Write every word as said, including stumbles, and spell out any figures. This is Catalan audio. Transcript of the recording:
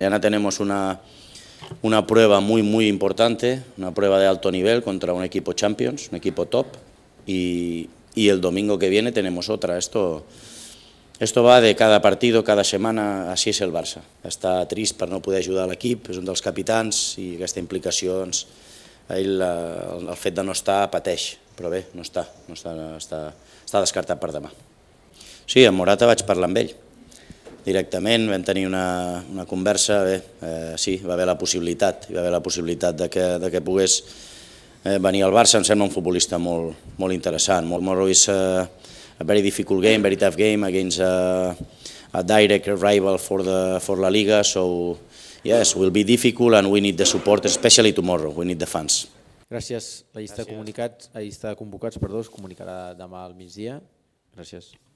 Mañana tenemos una, una prueba muy, muy importante, una prueba de alto nivel contra un equipo Champions, un equipo top, y, y el domingo que viene tenemos otra. Esto, esto va de cada partido, cada setmana, així és el Barça. Està trist per no poder ajudar l'equip, és un dels capitans i aquesta implicació, doncs, ell, el, el fet de no estar pateix, però bé, no està, no està, està, està descartat per demà. Sí, amb Morata vaig parlar amb ell directament, vam tenir una, una conversa, bé, eh, sí, va haver la possibilitat, hi va haver la possibilitat de que, de que pogués eh, venir al Barça. Em sembla un futbolista molt, molt interessant. Tomorrow is a, a very difficult game, very tough game against a, a direct rival for, the, for La Liga, so yes, will be difficult and we need the support, especially tomorrow, we need the fans. Gràcies. La llista de comunicats, la llista de convocats, perdó, es comunicarà demà al migdia. Gràcies.